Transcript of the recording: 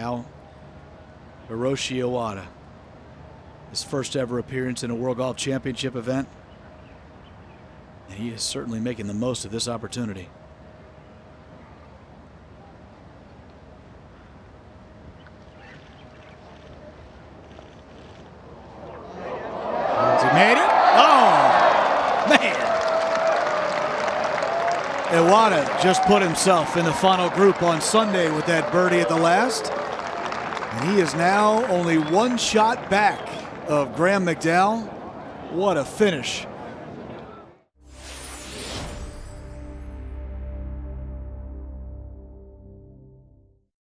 Now, Hiroshi Iwata, his first ever appearance in a World Golf Championship event, and he is certainly making the most of this opportunity. Has he made it? Oh, man. Iwata just put himself in the final group on Sunday with that birdie at the last. And he is now only one shot back of Graham McDowell. What a finish